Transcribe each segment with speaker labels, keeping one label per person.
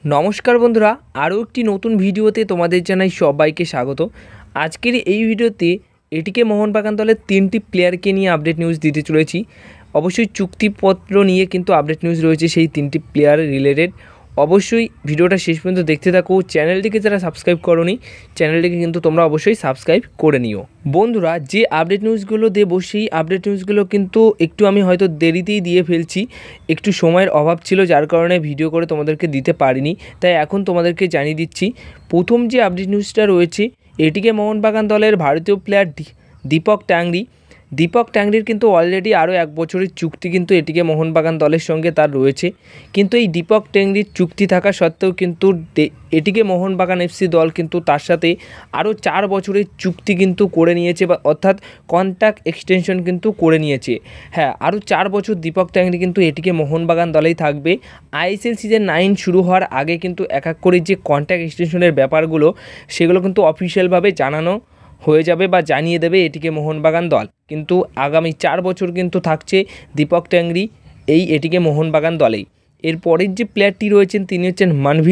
Speaker 1: নমস্কার বন্ধুরা, আরও একটি নতুন ভিডিওতে তোমাদের জানাই সবাইকে স্বাগত। আজকের এই ভিডিওতে এটিকে মোহনবাগান দলের 3টি প্লেয়ারকে নিয়ে আপডেট নিউজ দিতে চলেছি। অবশ্যই চুক্তিপত্র নিয়ে কিন্তু আপডেট নিউজ রয়েছে সেই 3টি প্লেয়ার রিলেটেড। অবশ্যই ভিডিওটা শেষ পর্যন্ত দেখতে থাকো। চ্যানেলটিকে যারা সাবস্ক্রাইব করোনি, চ্যানেলটিকে কিন্তু তোমরা অবশ্যই সাবস্ক্রাইব করে নিও। বন্ধুরা, যে আপডেট নিউজগুলো দেবো সেই আপডেট নিউজগুলো কিন্তু একটু আমি হয়তো দেরিতেই দিয়ে ফেলছি, একটু সময়ের অভাব ছিল যার কারণে ভিডিও করে তোমাদেরকে দিতে পারিনি। তাই এখন তোমাদেরকে জানিয়ে দিচ্ছি। প্রথম যে আপডেট নিউজটা রয়েছে, এটিকে মোহনবাগান দলের ভারতীয় প্লেয়ার দীপক ট্যাংরির কিন্তু অলরেডি আরও 1 বছরের চুক্তি কিন্তু এটিকে মোহনবাগান দলের সঙ্গে তার রয়েছে। কিন্তু এই দীপক ট্যাংরির চুক্তি থাকা সত্ত্বেও কিন্তু এটিকে মোহনবাগান এফসি দল কিন্তু তার সাথে আরও 4 বছরের চুক্তি কিন্তু করে নিয়েছে, বা অর্থাৎ কন্ট্রাক্ট এক্সটেনশন কিন্তু করে নিয়েছে। হ্যাঁ, আরও 4 বছর দীপক ট্যাংরি কিন্তু এটিকে মোহনবাগান দলেই থাকবে। আইএসএল সিজন 9 শুরু হওয়ার আগে কিন্তু এক এক করে যে কন্ট্রাক্ট এক্সটেনশনের ব্যাপারগুলো সেগুলো কিন্তু অফিসিয়ালভাবে জানানো হয়ে যাবে বা জানিয়ে দেবে এটিকে মোহনবাগান দল। কিন্তু আগামী 4 বছর কিন্তু থাকছে দীপক ট্যাংরি এটিকে মোহনবাগান দলেই। এরপরের যে প্লেয়ারটি রয়েছেন তিনি হচ্ছেন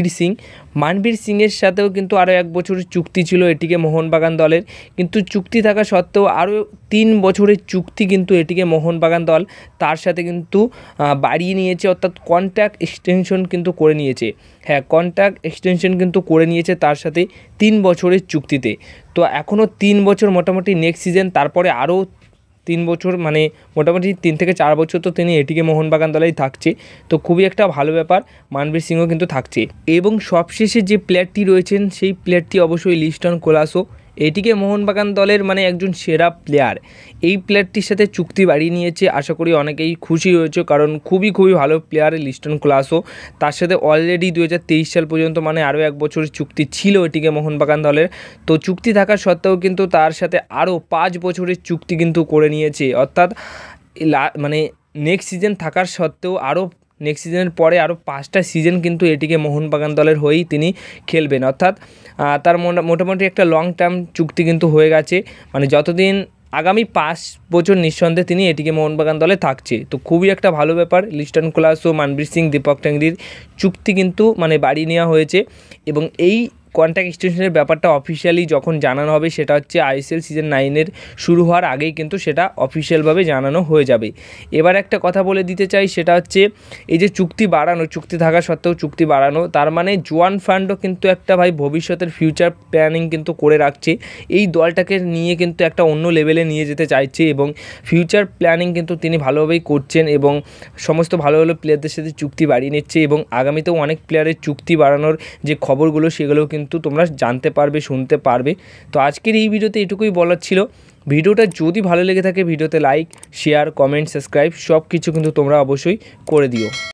Speaker 1: মানভীর সিংয়ের সাথেও কিন্তু আরও 1 বছরের চুক্তি ছিল এটিকে মোহনবাগান দলের। কিন্তু চুক্তি থাকা সত্ত্বেও আরও 3 বছরের চুক্তি কিন্তু এটিকে মোহনবাগান দল তার সাথে কিন্তু বাড়িয়ে নিয়েছে, অর্থাৎ কন্ট্রাক্ট এক্সটেনশন কিন্তু করে নিয়েছে। হ্যাঁ, কন্ট্রাক্ট এক্সটেনশন কিন্তু করে নিয়েছে তার সাথে 3 বছরের চুক্তিতে। তো এখনও 3 বছর মোটামুটি নেক্সট সিজন, তারপরে আরও 3 বছর, মানে মোটামুটি 3 থেকে 4 বছর তো তিনি এটিকে মোহনবাগান দলেই থাকছে। তো খুবই একটা ভালো ব্যাপার, মানভীর সিংও কিন্তু থাকছে। এবং সবশেষে যে প্লেয়ারটি রয়েছেন সেই প্লেয়ারটি অবশ্যই লিস্টন কোলাসো, এটিকে মোহনবাগান দলের মানে একজন সেরা প্লেয়ার। এই প্লেয়ারটির সাথে চুক্তি বাড়িয়ে নিয়েছে, আশা করি অনেকেই খুশি হয়েছে, কারণ খুবই ভালো প্লেয়ার লিস্টন কোলাসো। তার সাথে অলরেডি 2023 সাল পর্যন্ত মানে আরও 1 বছরের চুক্তি ছিল এটিকে মোহনবাগান দলের। তো চুক্তি থাকা সত্ত্বেও কিন্তু তার সাথে আরও 5 বছরের চুক্তি কিন্তু করে নিয়েছে, অর্থাৎ মানে নেক্সট সিজন থাকার সত্ত্বেও আরও নেক্সট সিজনের পরে আরও 5টা সিজন কিন্তু এটিকে মোহনবাগান দলের হয়েই তিনি খেলবেন, অর্থাৎ তার মোটামুটি একটা লং টার্ম চুক্তি কিন্তু হয়ে গেছে, মানে যতদিন আগামী 5 বছর নিঃসন্দেহে তিনি এটিকে মোহনবাগান দলে থাকছে। তো খুবই একটা ভালো ব্যাপার, লিস্টন কোলাসো, মানভীর সিং, দীপক ট্যাংরির চুক্তি কিন্তু মানে বাড়িয়ে নেওয়া হয়েছে। এবং এই কন্ট্রাক্ট এক্সটেনশনের ব্যাপারটা অফিসিয়ালি যখন জানানো হবে সেটা হচ্ছে আইএসএল সিজন 9 শুরু হওয়ার আগেই কিন্তু সেটা অফিসিয়ালভাবে জানানো হয়ে যাবে। এবার একটা কথা বলে দিতে চাই, সেটা হচ্ছে এই যে চুক্তি থাকা সত্ত্বেও চুক্তি বাড়ানো, তার মানে জোয়ান ফান্ডও কিন্তু একটা ভবিষ্যতের ফিউচার প্ল্যানিং কিন্তু করে রাখছে। এই দলটাকে নিয়ে কিন্তু একটা অন্য লেভেলে নিয়ে যেতে চাইছে এবং ফিউচার প্ল্যানিং কিন্তু তিনি ভালোভাবেই করছেন এবং সমস্ত ভালো প্লেয়ারদের সাথে চুক্তি বাড়িয়ে নিচ্ছে। এবং আগামীতেও অনেক প্লেয়ারের চুক্তি বাড়ানোর যে খবরগুলো সেগুলোও কিন্তু তোমরা জানতে পারবে, শুনতে পারবে। তো আজকের এই ভিডিওতে এটুকুই বলার ছিল। ভিডিওটা যদি ভালো লেগে থাকে ভিডিওতে লাইক, শেয়ার, কমেন্ট, সাবস্ক্রাইব সব কিছু কিন্তু তোমরা অবশ্যই করে দিও।